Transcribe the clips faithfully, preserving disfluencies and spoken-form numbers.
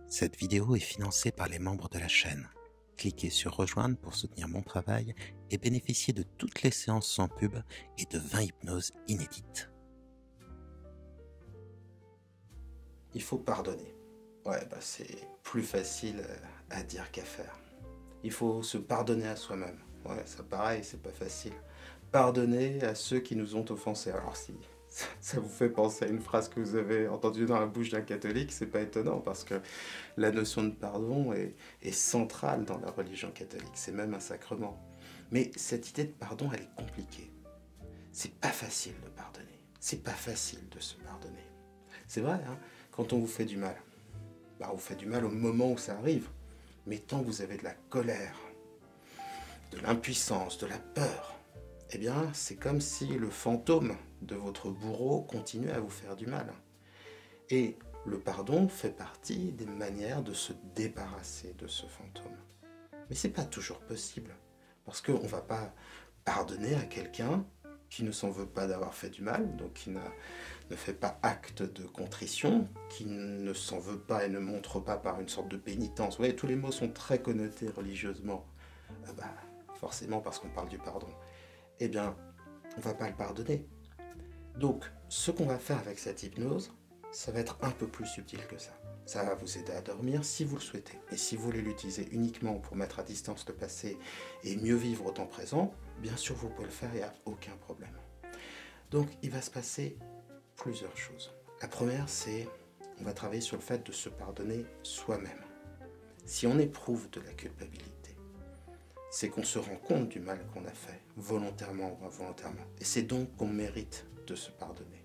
Cette vidéo est financée par les membres de la chaîne. Cliquez sur rejoindre pour soutenir mon travail et bénéficier de toutes les séances sans pub et de vingt hypnoses inédites. Il faut pardonner. Ouais, bah c'est plus facile à dire qu'à faire. Il faut se pardonner à soi-même. Ouais, ça pareil, c'est pas facile. Pardonner à ceux qui nous ont offensés. Alors si ça vous fait penser à une phrase que vous avez entendue dans la bouche d'un catholique, c'est pas étonnant parce que la notion de pardon est, est centrale dans la religion catholique. C'est même un sacrement. Mais cette idée de pardon, elle est compliquée. C'est pas facile de pardonner. C'est pas facile de se pardonner. C'est vrai, hein, quand on vous fait du mal, bah on vous fait du mal au moment où ça arrive. Mais tant que vous avez de la colère, de l'impuissance, de la peur, eh bien, c'est comme si le fantôme de votre bourreau continuait à vous faire du mal. Et le pardon fait partie des manières de se débarrasser de ce fantôme. Mais c'est pas toujours possible, parce qu'on ne va pas pardonner à quelqu'un qui ne s'en veut pas d'avoir fait du mal, donc qui n'a, ne fait pas acte de contrition, qui ne s'en veut pas et ne montre pas par une sorte de pénitence. Vous voyez, tous les mots sont très connotés religieusement, euh, bah, forcément parce qu'on parle du pardon. Eh bien, on ne va pas le pardonner. Donc, ce qu'on va faire avec cette hypnose, ça va être un peu plus subtil que ça. Ça va vous aider à dormir si vous le souhaitez. Et si vous voulez l'utiliser uniquement pour mettre à distance le passé et mieux vivre au temps présent, bien sûr vous pouvez le faire, il n'y a aucun problème. Donc il va se passer plusieurs choses. La première, c'est on va travailler sur le fait de se pardonner soi-même. Si on éprouve de la culpabilité, c'est qu'on se rend compte du mal qu'on a fait, volontairement ou involontairement. Et c'est donc qu'on mérite de se pardonner.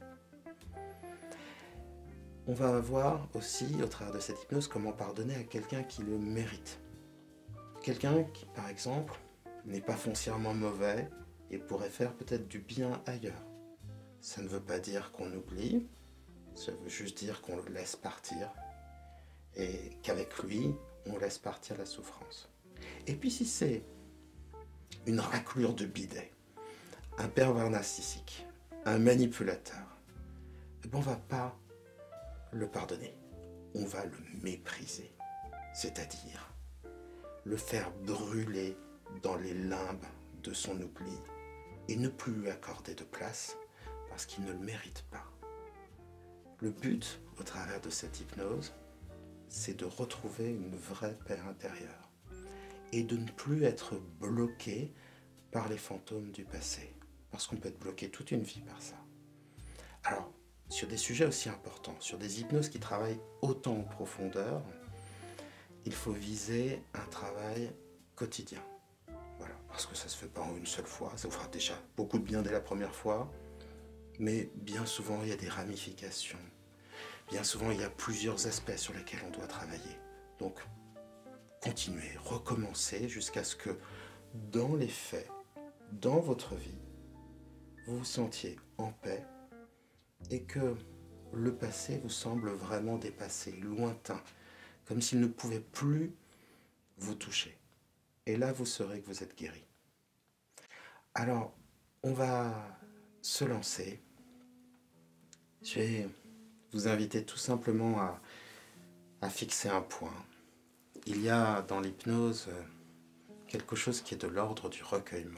On va voir aussi, au travers de cette hypnose, comment pardonner à quelqu'un qui le mérite. Quelqu'un qui, par exemple, n'est pas foncièrement mauvais et pourrait faire peut-être du bien ailleurs. Ça ne veut pas dire qu'on oublie, ça veut juste dire qu'on le laisse partir et qu'avec lui, on laisse partir la souffrance. Et puis si c'est une raclure de bidet, un pervers narcissique, un manipulateur, eh ben on ne va pas le pardonner, on va le mépriser, c'est-à-dire le faire brûler dans les limbes de son oubli et ne plus lui accorder de place parce qu'il ne le mérite pas. Le but, au travers de cette hypnose, c'est de retrouver une vraie paix intérieure et de ne plus être bloqué par les fantômes du passé, parce qu'on peut être bloqué toute une vie par ça. Alors, sur des sujets aussi importants, sur des hypnoses qui travaillent autant en profondeur, il faut viser un travail quotidien. Voilà, parce que ça ne se fait pas en une seule fois, ça vous fera déjà beaucoup de bien dès la première fois, mais bien souvent il y a des ramifications, bien souvent il y a plusieurs aspects sur lesquels on doit travailler. Donc, continuez, recommencez jusqu'à ce que dans les faits, dans votre vie, vous vous sentiez en paix et que le passé vous semble vraiment dépassé, lointain, comme s'il ne pouvait plus vous toucher. Et là, vous saurez que vous êtes guéri. Alors, on va se lancer. Je vais vous inviter tout simplement à, à fixer un point. Il y a dans l'hypnose quelque chose qui est de l'ordre du recueillement.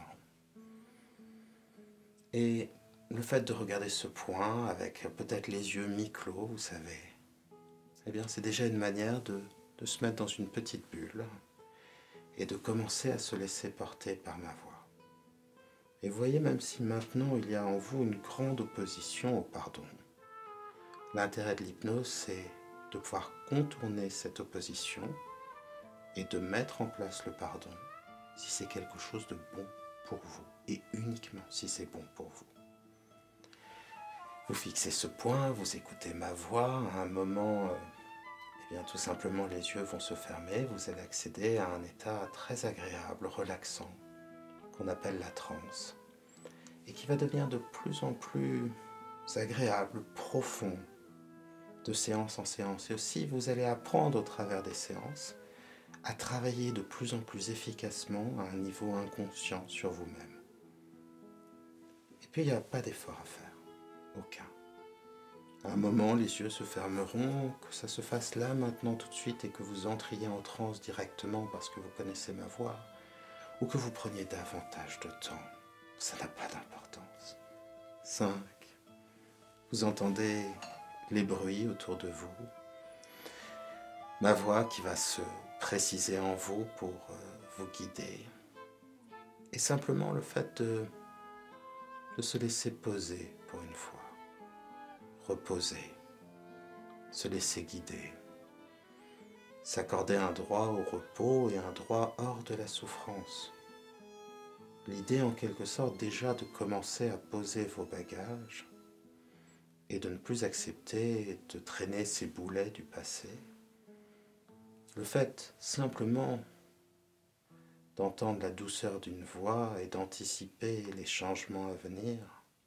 Et le fait de regarder ce point avec peut-être les yeux mi-clos, vous savez, eh bien c'est déjà une manière de, de se mettre dans une petite bulle et de commencer à se laisser porter par ma voix. Et voyez, même si maintenant il y a en vous une grande opposition au pardon, l'intérêt de l'hypnose, c'est de pouvoir contourner cette opposition et de mettre en place le pardon si c'est quelque chose de bon pour vous, et uniquement si c'est bon pour vous. Vous fixez ce point, vous écoutez ma voix, à un moment, euh, eh bien, tout simplement les yeux vont se fermer, vous allez accéder à un état très agréable, relaxant, qu'on appelle la transe, et qui va devenir de plus en plus agréable, profond, de séance en séance. Et aussi, vous allez apprendre au travers des séances à travailler de plus en plus efficacement à un niveau inconscient sur vous-même. Et puis, il n'y a pas d'effort à faire, aucun. À un moment, les yeux se fermeront, que ça se fasse là, maintenant, tout de suite, et que vous entriez en transe directement parce que vous connaissez ma voix, ou que vous preniez davantage de temps. Ça n'a pas d'importance. cinq. Vous entendez les bruits autour de vous, ma voix qui va se préciser en vous pour euh, vous guider. Et simplement le fait de, de se laisser poser pour une fois, reposer, se laisser guider, s'accorder un droit au repos et un droit hors de la souffrance. L'idée en quelque sorte déjà de commencer à poser vos bagages et de ne plus accepter de traîner ces boulets du passé. Le fait simplement d'entendre la douceur d'une voix et d'anticiper les changements à venir,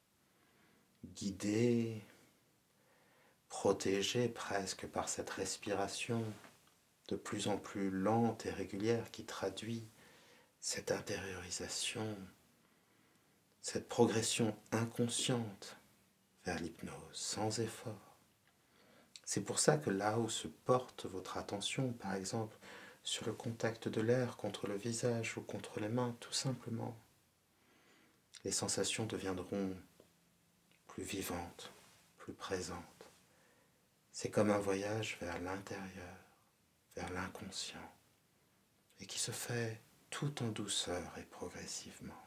guidé, protégé presque par cette respiration de plus en plus lente et régulière qui traduit cette intériorisation, cette progression inconsciente vers l'hypnose, sans effort. C'est pour ça que là où se porte votre attention, par exemple, sur le contact de l'air contre le visage ou contre les mains, tout simplement, les sensations deviendront plus vivantes, plus présentes. C'est comme un voyage vers l'intérieur, vers l'inconscient, et qui se fait tout en douceur et progressivement.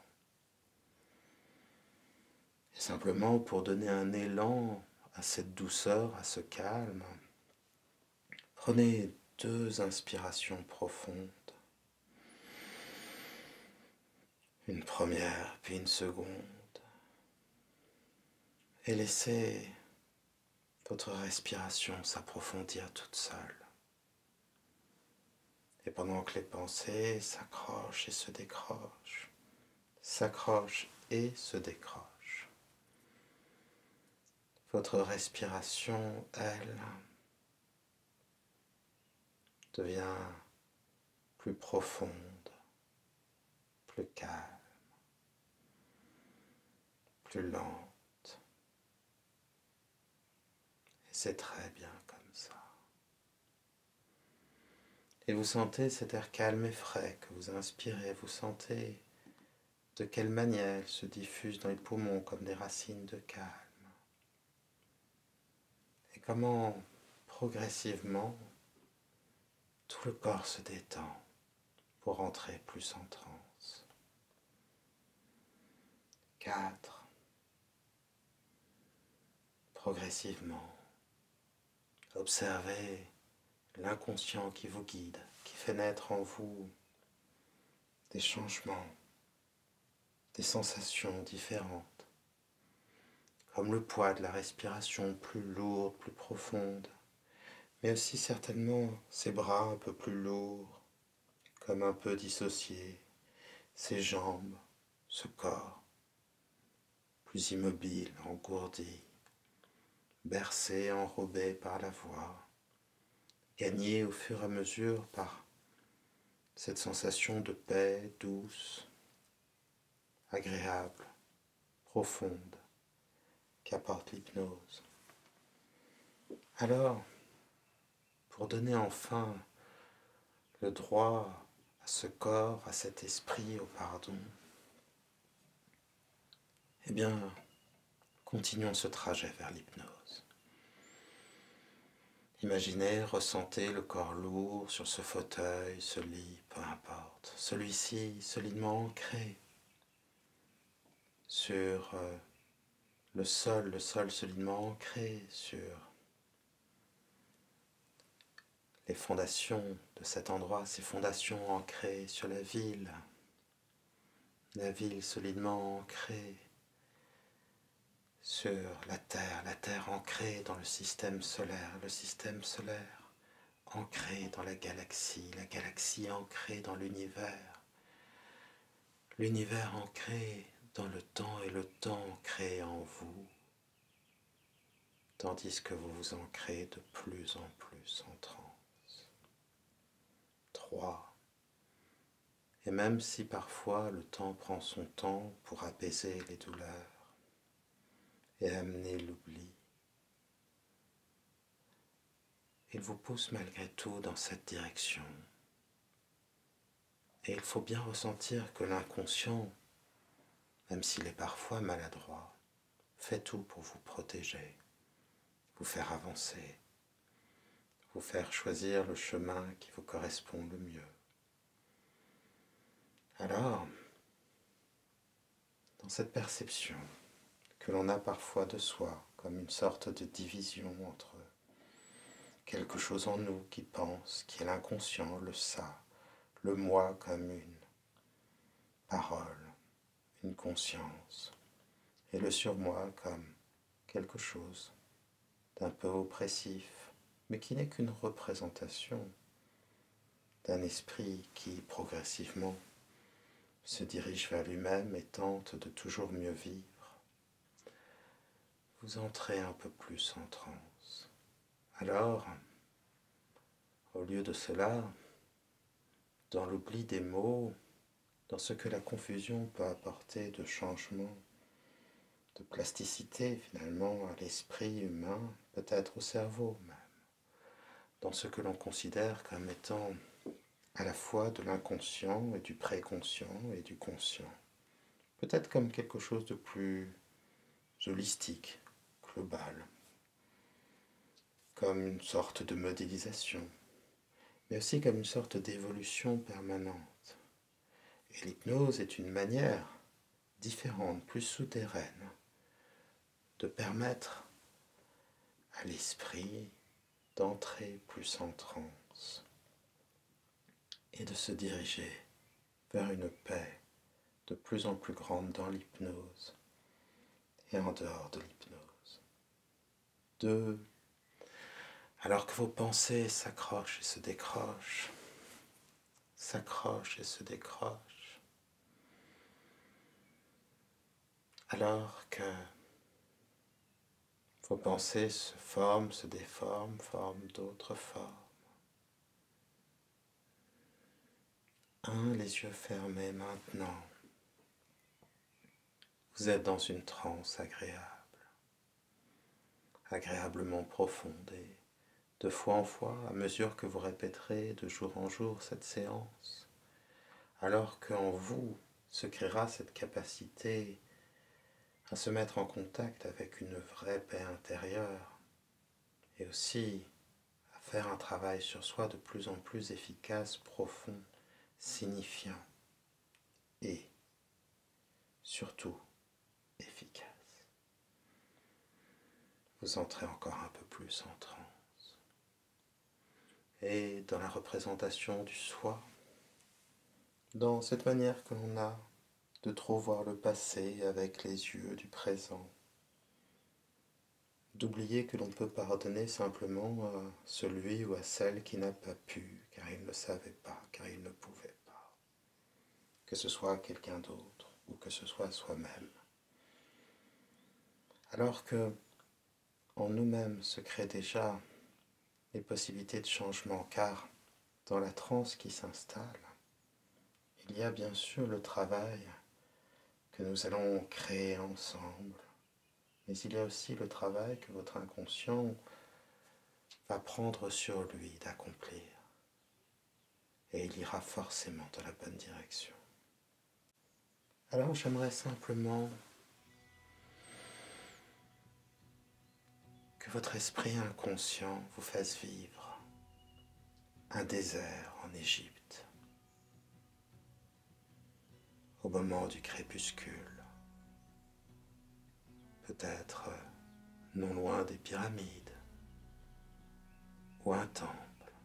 Et simplement pour donner un élan à cette douceur, à ce calme, prenez deux inspirations profondes. Une première, puis une seconde. Et laissez votre respiration s'approfondir toute seule. Et pendant que les pensées s'accrochent et se décrochent, s'accrochent et se décrochent, votre respiration, elle, devient plus profonde, plus calme, plus lente. Et c'est très bien comme ça. Et vous sentez cet air calme et frais que vous inspirez, vous sentez de quelle manière il se diffuse dans les poumons comme des racines de calme. Et comment progressivement tout le corps se détend pour entrer plus en transe. quatre. Progressivement, observez l'inconscient qui vous guide, qui fait naître en vous des changements, des sensations différentes, comme le poids de la respiration plus lourde, plus profonde, mais aussi certainement ses bras un peu plus lourds, comme un peu dissociés, ses jambes, ce corps, plus immobile, engourdi, bercé, enrobé par la voix, gagné au fur et à mesure par cette sensation de paix douce, agréable, profonde, qu'apporte l'hypnose. Alors, pour donner enfin le droit à ce corps, à cet esprit, au pardon, eh bien, continuons ce trajet vers l'hypnose. Imaginez, ressentez le corps lourd sur ce fauteuil, ce lit, peu importe. Celui-ci solidement ancré sur euh, le sol, le sol solidement ancré sur les fondations de cet endroit, ces fondations ancrées sur la ville, la ville solidement ancrée sur la Terre, la Terre ancrée dans le système solaire, le système solaire ancré dans la galaxie, la galaxie ancrée dans l'univers, l'univers ancré dans le temps et le temps ancré en vous, tandis que vous vous ancrez de plus en plus en transe. trois. Et même si parfois le temps prend son temps pour apaiser les douleurs et amener l'oubli, il vous pousse malgré tout dans cette direction. Et il faut bien ressentir que l'inconscient, même s'il est parfois maladroit, fait tout pour vous protéger, vous faire avancer, vous faire choisir le chemin qui vous correspond le mieux. Alors, dans cette perception que l'on a parfois de soi, comme une sorte de division entre quelque chose en nous qui pense, qui est l'inconscient, le ça, le moi comme une parole, une conscience, et le surmoi comme quelque chose d'un peu oppressif, mais qui n'est qu'une représentation d'un esprit qui, progressivement, se dirige vers lui-même et tente de toujours mieux vivre. Vous entrez un peu plus en transe. Alors, au lieu de cela, dans l'oubli des mots, dans ce que la confusion peut apporter de changement, de plasticité finalement à l'esprit humain, peut-être au cerveau même, dans ce que l'on considère comme étant à la fois de l'inconscient et du préconscient et du conscient, peut-être comme quelque chose de plus holistique, global, comme une sorte de modélisation, mais aussi comme une sorte d'évolution permanente. Et l'hypnose est une manière différente, plus souterraine, de permettre à l'esprit d'entrer plus en transe et de se diriger vers une paix de plus en plus grande dans l'hypnose et en dehors de l'hypnose. Deux, alors que vos pensées s'accrochent et se décrochent, s'accrochent et se décrochent, alors que vos pensées se forment, se déforment, forment d'autres formes. Un, les yeux fermés maintenant. Vous êtes dans une transe agréable, agréablement profonde et de fois en fois, à mesure que vous répéterez de jour en jour cette séance, alors qu'en vous se créera cette capacité à se mettre en contact avec une vraie paix intérieure et aussi à faire un travail sur soi de plus en plus efficace, profond, signifiant et surtout efficace. Vous entrez encore un peu plus en transe. Et dans la représentation du soi, dans cette manière que l'on a de trop voir le passé avec les yeux du présent, d'oublier que l'on peut pardonner simplement à celui ou à celle qui n'a pas pu, car il ne savait pas, car il ne pouvait pas, que ce soit quelqu'un d'autre ou que ce soit soi-même. Alors que en nous-mêmes se créent déjà les possibilités de changement, car dans la transe qui s'installe, il y a bien sûr le travail que nous allons créer ensemble, mais il y a aussi le travail que votre inconscient va prendre sur lui d'accomplir, et il ira forcément dans la bonne direction. Alors j'aimerais simplement que votre esprit inconscient vous fasse vivre un désert en Égypte, au moment du crépuscule, peut-être non loin des pyramides, ou un temple,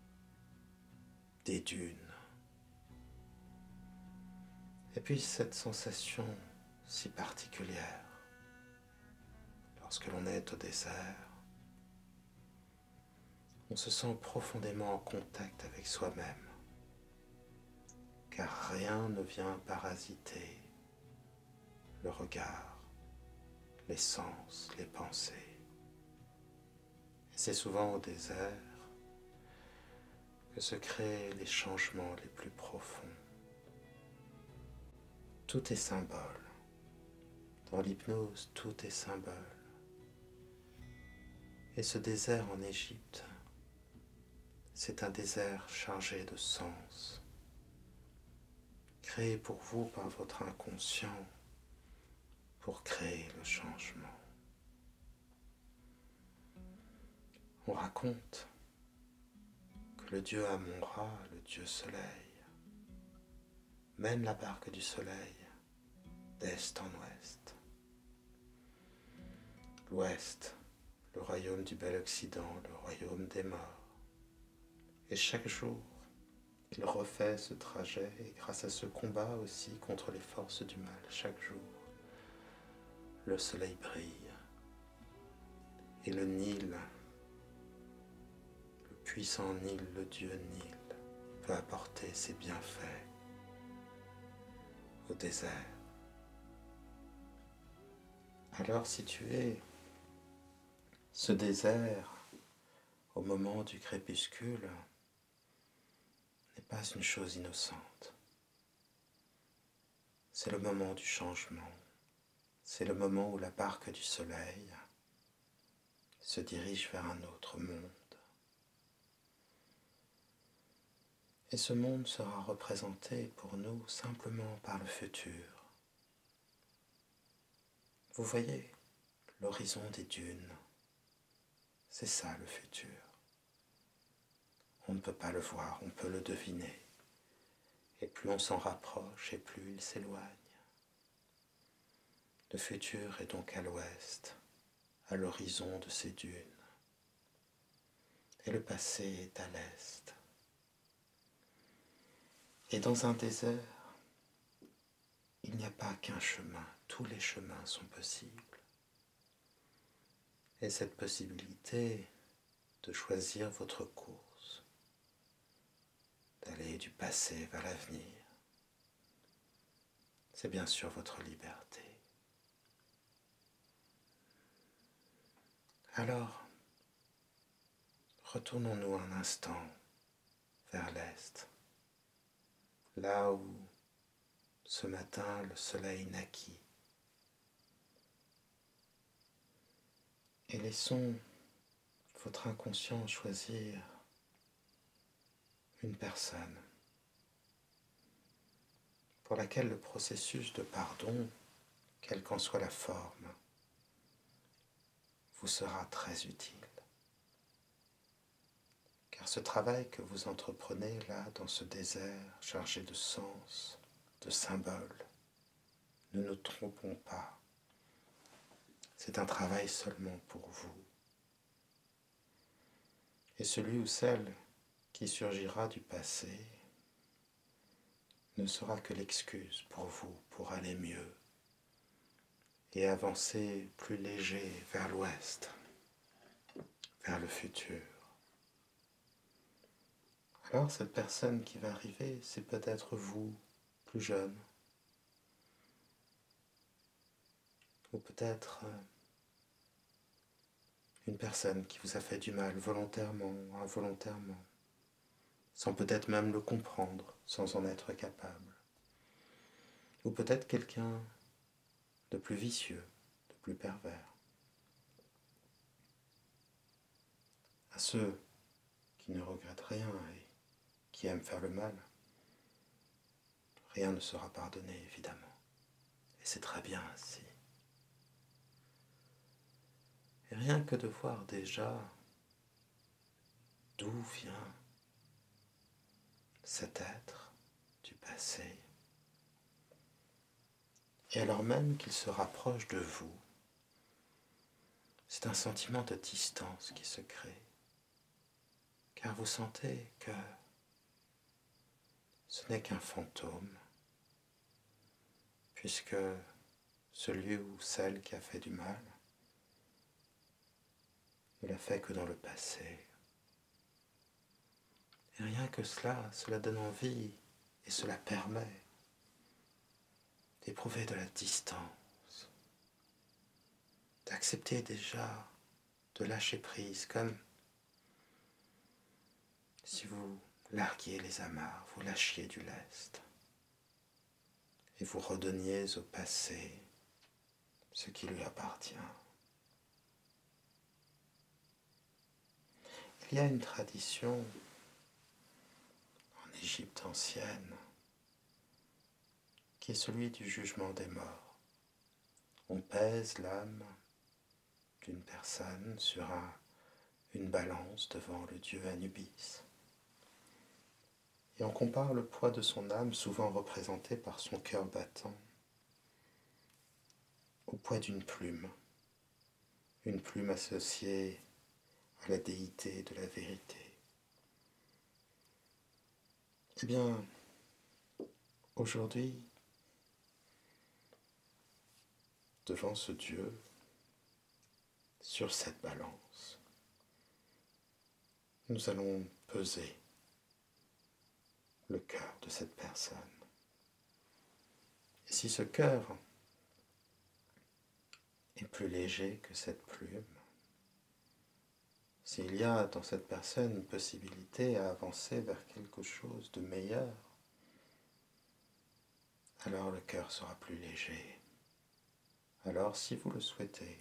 des dunes. Et puis cette sensation si particulière, lorsque l'on est au désert, on se sent profondément en contact avec soi-même, car rien ne vient parasiter le regard, les sens, les pensées. Et c'est souvent au désert que se créent les changements les plus profonds. Tout est symbole. Dans l'hypnose, tout est symbole. Et ce désert en Égypte c'est un désert chargé de sens, créé pour vous par votre inconscient pour créer le changement. On raconte que le dieu Amon-Ra, le dieu soleil, mène la barque du soleil d'est en ouest. L'ouest, le royaume du bel Occident, le royaume des morts. Et chaque jour, il refait ce trajet et grâce à ce combat aussi contre les forces du mal, chaque jour, le soleil brille et le Nil, le puissant Nil, le dieu Nil, peut apporter ses bienfaits au désert. Alors si tu es ce désert au moment du crépuscule, n'est pas une chose innocente. C'est le moment du changement. C'est le moment où la barque du soleil se dirige vers un autre monde. Et ce monde sera représenté pour nous simplement par le futur. Vous voyez l'horizon des dunes, c'est ça le futur. On ne peut pas le voir, on peut le deviner. Et plus on s'en rapproche, et plus il s'éloigne. Le futur est donc à l'ouest, à l'horizon de ces dunes. Et le passé est à l'est. Et dans un désert, il n'y a pas qu'un chemin, tous les chemins sont possibles. Et cette possibilité de choisir votre course, d'aller du passé vers l'avenir, c'est bien sûr votre liberté. Alors, retournons-nous un instant vers l'est, là où ce matin le soleil naquit. Et laissons votre inconscient choisir une personne pour laquelle le processus de pardon, quelle qu'en soit la forme, vous sera très utile. Car ce travail que vous entreprenez là, dans ce désert chargé de sens, de symboles, ne nous trompons pas, c'est un travail seulement pour vous. Et celui ou celle qui surgira du passé ne sera que l'excuse pour vous, pour aller mieux et avancer plus léger vers l'ouest, vers le futur. Alors cette personne qui va arriver, c'est peut-être vous, plus jeune, ou peut-être une personne qui vous a fait du mal volontairement ou involontairement, sans peut-être même le comprendre, sans en être capable. Ou peut-être quelqu'un de plus vicieux, de plus pervers. À ceux qui ne regrettent rien et qui aiment faire le mal, rien ne sera pardonné, évidemment. Et c'est très bien ainsi. Et rien que de voir déjà d'où vient cet être du passé, et alors même qu'il se rapproche de vous, c'est un sentiment de distance qui se crée, car vous sentez que ce n'est qu'un fantôme, puisque celui ou celle qui a fait du mal ne l'a fait que dans le passé. Et rien que cela, cela donne envie et cela permet d'éprouver de la distance, d'accepter déjà de lâcher prise, comme si vous larguiez les amarres, vous lâchiez du lest et vous redonniez au passé ce qui lui appartient. Il y a une tradition l'Égypte ancienne, qui est celui du jugement des morts. On pèse l'âme d'une personne sur un, une balance devant le dieu Anubis. Et on compare le poids de son âme, souvent représenté par son cœur battant, au poids d'une plume, une plume associée à la déité de la vérité. Eh bien, aujourd'hui, devant ce Dieu, sur cette balance, nous allons peser le cœur de cette personne. Et si ce cœur est plus léger que cette plume, s'il y a dans cette personne une possibilité à avancer vers quelque chose de meilleur, alors le cœur sera plus léger. Alors, si vous le souhaitez,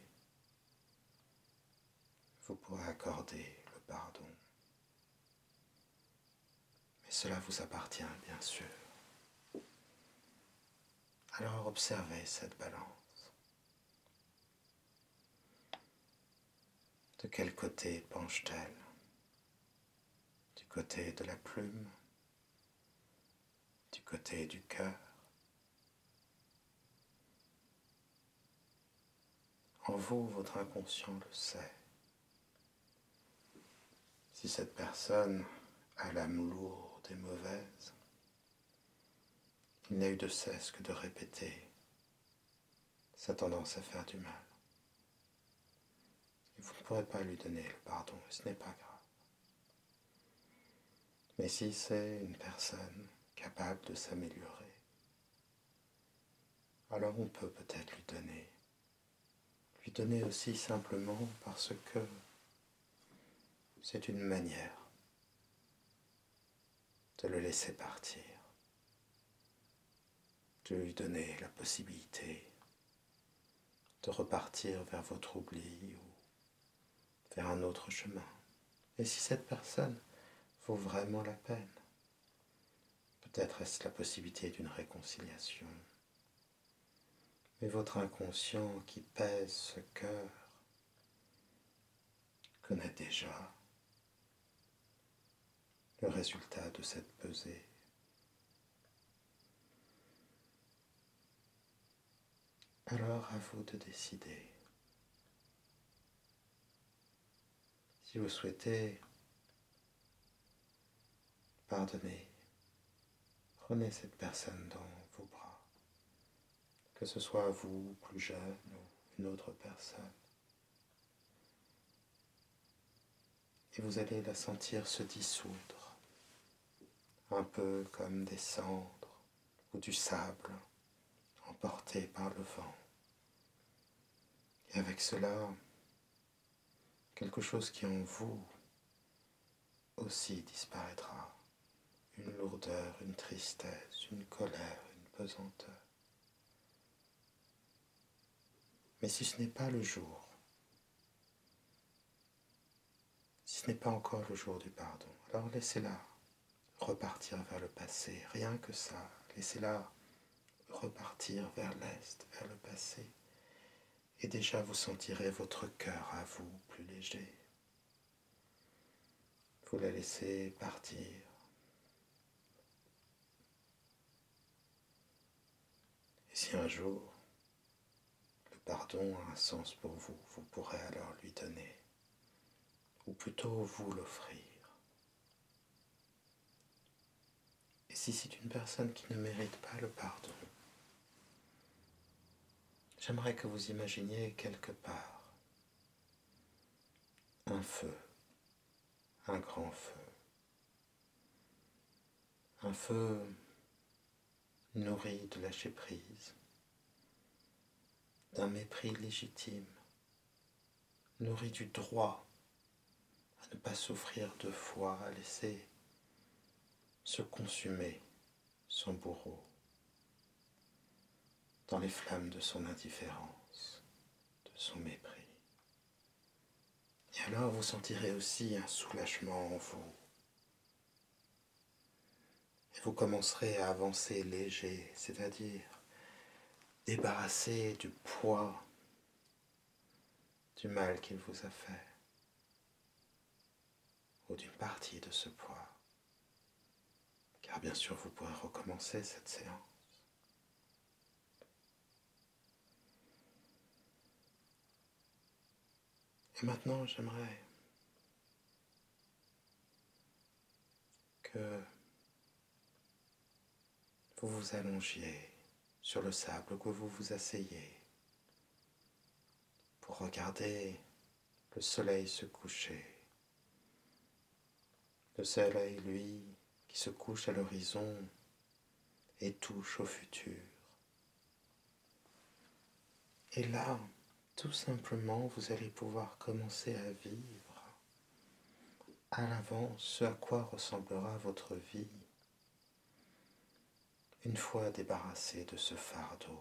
vous pourrez accorder le pardon. Mais cela vous appartient, bien sûr. Alors observez cette balance. De quel côté penche-t-elle? Du côté de la plume? Du côté du cœur? En vous, votre inconscient le sait. Si cette personne a l'âme lourde et mauvaise, il n'a eu de cesse que de répéter sa tendance à faire du mal. Et vous ne pourrez pas lui donner le pardon, et ce n'est pas grave. Mais si c'est une personne capable de s'améliorer, alors on peut peut-être lui donner. Lui donner aussi simplement parce que c'est une manière de le laisser partir, de lui donner la possibilité de repartir vers votre oubli ou vers un autre chemin. Et si cette personne vaut vraiment la peine, peut-être est-ce la possibilité d'une réconciliation. Mais votre inconscient qui pèse ce cœur connaît déjà le résultat de cette pesée. Alors à vous de décider. Si vous souhaitez pardonner, prenez cette personne dans vos bras, que ce soit vous, plus jeune, ou une autre personne. Et vous allez la sentir se dissoudre, un peu comme des cendres ou du sable emportés par le vent. Et avec cela, quelque chose qui en vous aussi disparaîtra. Une lourdeur, une tristesse, une colère, une pesanteur. Mais si ce n'est pas le jour, si ce n'est pas encore le jour du pardon, alors laissez-la repartir vers le passé, rien que ça. Laissez-la repartir vers l'est, vers le passé. Et déjà vous sentirez votre cœur à vous plus léger. Vous la laissez partir. Et si un jour, le pardon a un sens pour vous, vous pourrez alors lui donner, ou plutôt vous l'offrir. Et si c'est une personne qui ne mérite pas le pardon, j'aimerais que vous imaginiez quelque part un feu, un grand feu, un feu nourri de lâcher prise, d'un mépris légitime, nourri du droit à ne pas souffrir deux fois, à laisser se consumer son bourreau dans les flammes de son indifférence, de son mépris. Et alors vous sentirez aussi un soulagement en vous. Et vous commencerez à avancer léger, c'est-à-dire débarrasser du poids du mal qu'il vous a fait, ou d'une partie de ce poids. Car bien sûr, vous pourrez recommencer cette séance. Et maintenant, j'aimerais que vous vous allongiez sur le sable, que vous vous asseyez pour regarder le soleil se coucher. Le soleil, lui, qui se couche à l'horizon et touche au futur. Et là, tout simplement, vous allez pouvoir commencer à vivre à l'avance ce à quoi ressemblera votre vie une fois débarrassé de ce fardeau.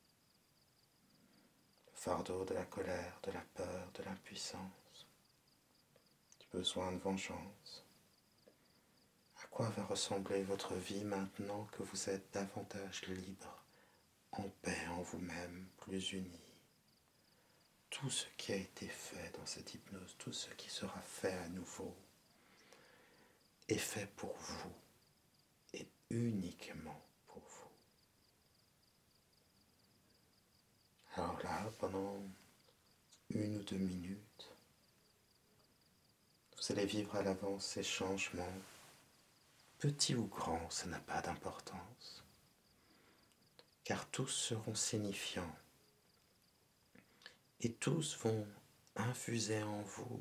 Le fardeau de la colère, de la peur, de l'impuissance, du besoin de vengeance. À quoi va ressembler votre vie maintenant que vous êtes davantage libre, en paix en vous-même, plus unis? Tout ce qui a été fait dans cette hypnose, tout ce qui sera fait à nouveau, est fait pour vous et uniquement pour vous. Alors là, pendant une ou deux minutes, vous allez vivre à l'avance ces changements, petits ou grands, ça n'a pas d'importance, car tous seront signifiants et tous vont infuser en vous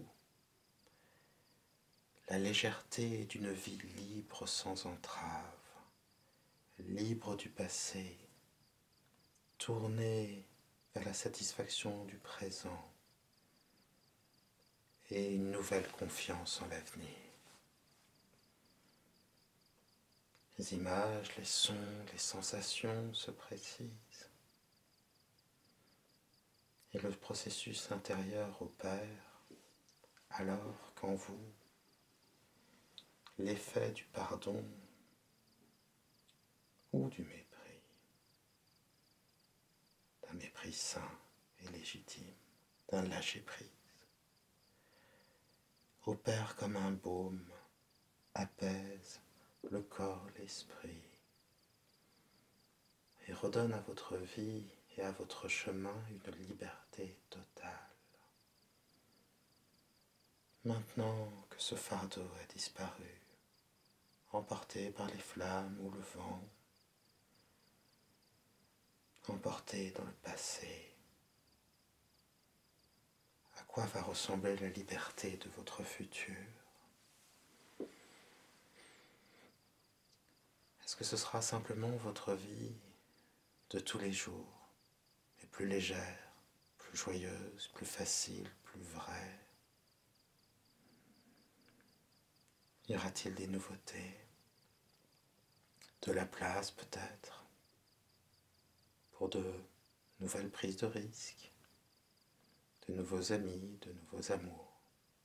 la légèreté d'une vie libre sans entrave, libre du passé, tournée vers la satisfaction du présent et une nouvelle confiance en l'avenir. Les images, les sons, les sensations se précisent et le processus intérieur opère alors qu'en vous, l'effet du pardon ou du mépris, d'un mépris sain et légitime, d'un lâcher-prise, opère comme un baume, apaise le corps, l'esprit, et redonne à votre vie et à votre chemin une liberté totale. Maintenant que ce fardeau a disparu, emporté par les flammes ou le vent, emporté dans le passé, à quoi va ressembler la liberté de votre futur? Est-ce que ce sera simplement votre vie de tous les jours, mais plus légère, plus joyeuse, plus facile, plus vraie? Y aura-t-il des nouveautés? De la place peut-être pour de nouvelles prises de risques, de nouveaux amis, de nouveaux amours,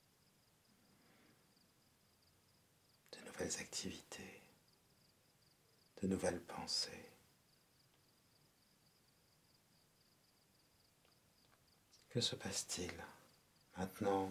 de nouvelles activités, de nouvelles pensées. Que se passe-t-il maintenant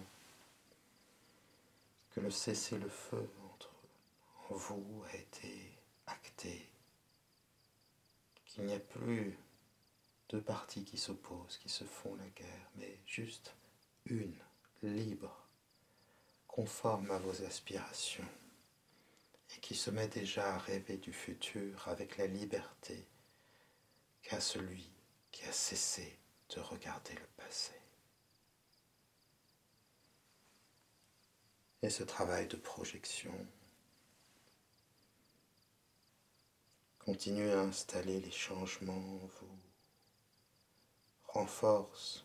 que le cessez-le-feu entre vous a été acté, qu'il n'y a plus deux parties qui s'opposent, qui se font la guerre, mais juste une, libre, conforme à vos aspirations, et qui se met déjà à rêver du futur avec la liberté qu'a celui qui a cessé de regarder le passé. Et ce travail de projection continue à installer les changements en vous, renforce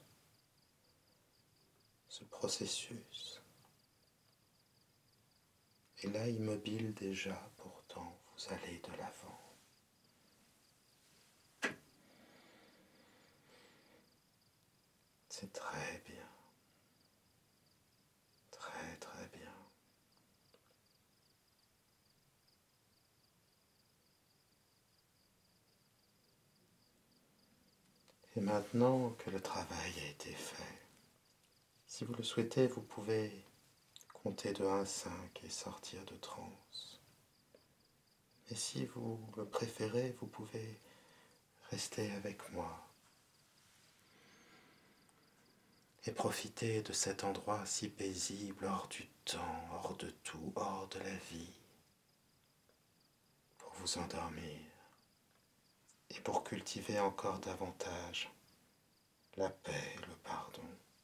ce processus. Et là, immobile déjà, pourtant, vous allez de l'avant. C'est très bien. Très, très bien. Et maintenant que le travail a été fait, si vous le souhaitez, vous pouvez compter de un à cinq et sortir de transe. Et si vous le préférez, vous pouvez rester avec moi et profiter de cet endroit si paisible, hors du temps, hors de tout, hors de la vie, pour vous endormir et pour cultiver encore davantage la paix et le pardon.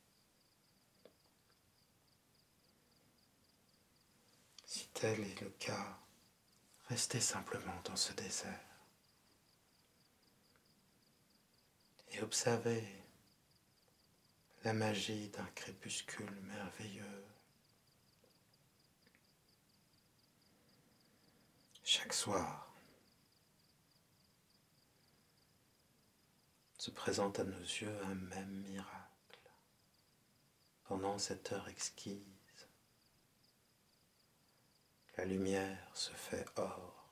Si tel est le cas, restez simplement dans ce désert et observez la magie d'un crépuscule merveilleux. Chaque soir se présente à nos yeux un même miracle. Pendant cette heure exquise, la lumière se fait or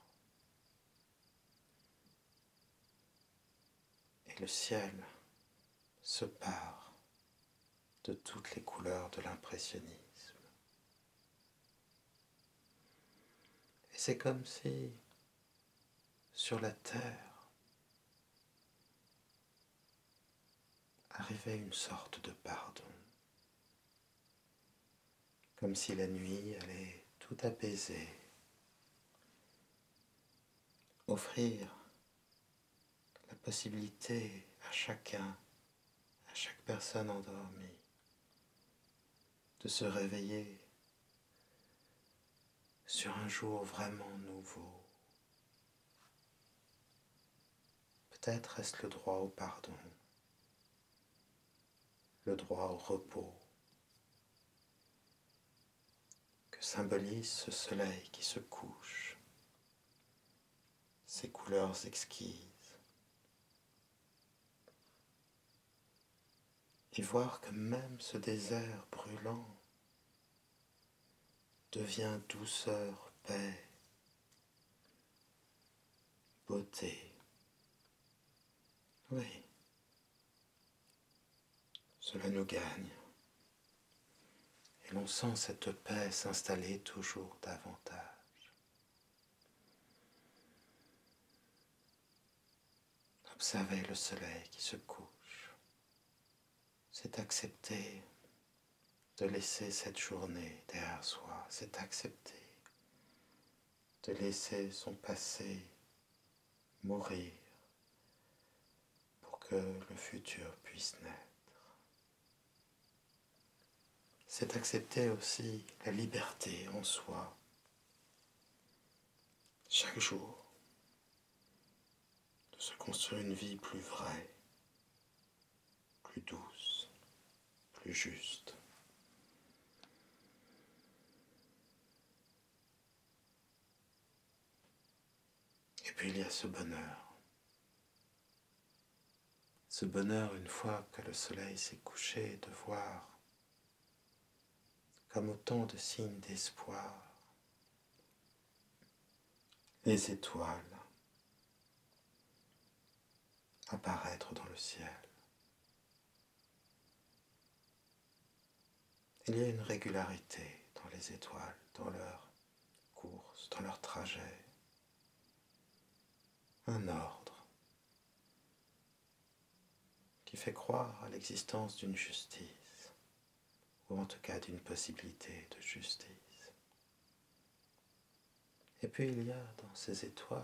et le ciel se pare de toutes les couleurs de l'impressionnisme. Et c'est comme si, sur la terre, arrivait une sorte de pardon. Comme si la nuit allait tout apaiser, offrir la possibilité à chacun, à chaque personne endormie, de se réveiller sur un jour vraiment nouveau. Peut-être est-ce le droit au pardon, le droit au repos, que symbolise ce soleil qui se couche, ces couleurs exquises. Et voir que même ce désert brûlant devient douceur, paix, beauté. Oui, cela nous gagne. Et l'on sent cette paix s'installer toujours davantage. Observez le soleil qui se couche. C'est accepter de laisser cette journée derrière soi. C'est accepter de laisser son passé mourir pour que le futur puisse naître. C'est accepter aussi la liberté en soi. Chaque jour, de se construire une vie plus vraie, plus douce, plus juste. Et puis il y a ce bonheur. Ce bonheur, une fois que le soleil s'est couché, de voir comme autant de signes d'espoir les étoiles apparaître dans le ciel. Il y a une régularité dans les étoiles, dans leur course, dans leur trajet, un ordre qui fait croire à l'existence d'une justice, ou en tout cas d'une possibilité de justice. Et puis il y a dans ces étoiles,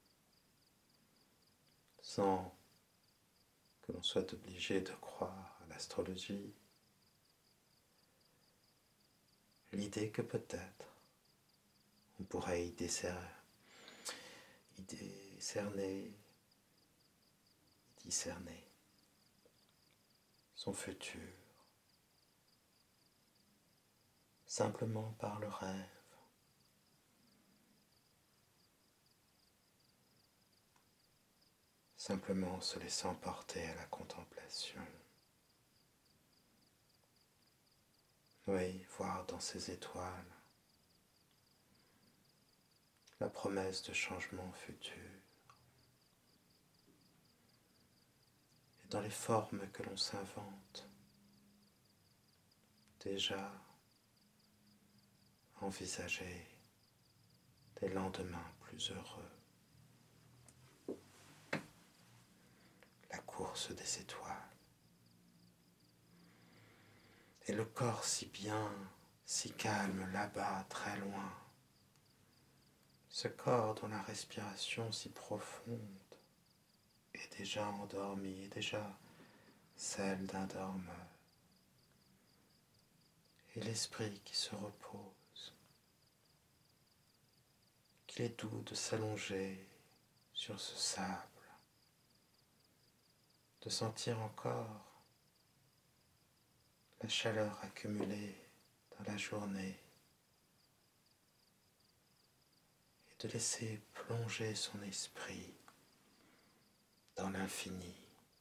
sans que l'on soit obligé de croire à l'astrologie, l'idée que peut-être on pourrait y décerner, y décerner, y discerner son futur, simplement par le rêve. Simplement se laissant porter à la contemplation. Oui, voir dans ces étoiles la promesse de changement futur. Et dans les formes que l'on s'invente. Déjà, envisager des lendemains plus heureux. La course des étoiles. Et le corps si bien, si calme là-bas, très loin. Ce corps dont la respiration si profonde est déjà endormi, est déjà celle d'un dormeur. Et l'esprit qui se repose, qu'il est doux de s'allonger sur ce sable, de sentir encore la chaleur accumulée dans la journée et de laisser plonger son esprit dans l'infini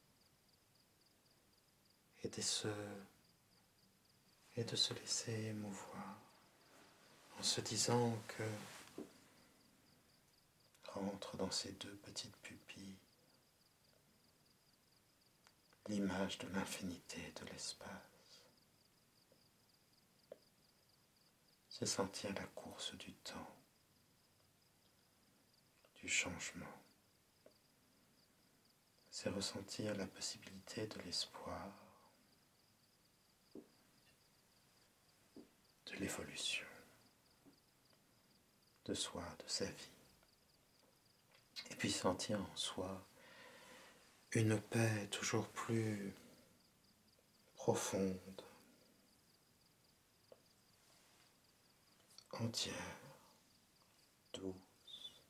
et de se, et de se laisser émouvoir en se disant que rentre dans ces deux petites pupilles l'image de l'infinité de l'espace. C'est sentir la course du temps, du changement. C'est ressentir la possibilité de l'espoir, de l'évolution, de soi, de sa vie. Et puis sentir en soi une paix toujours plus profonde, entière, douce,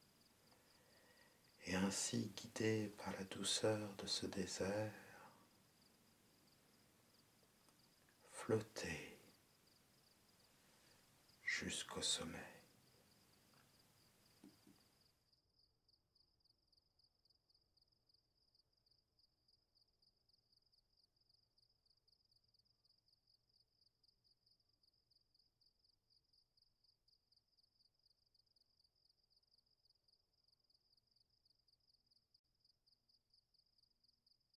et ainsi guidé par la douceur de ce désert, flotter jusqu'au sommet.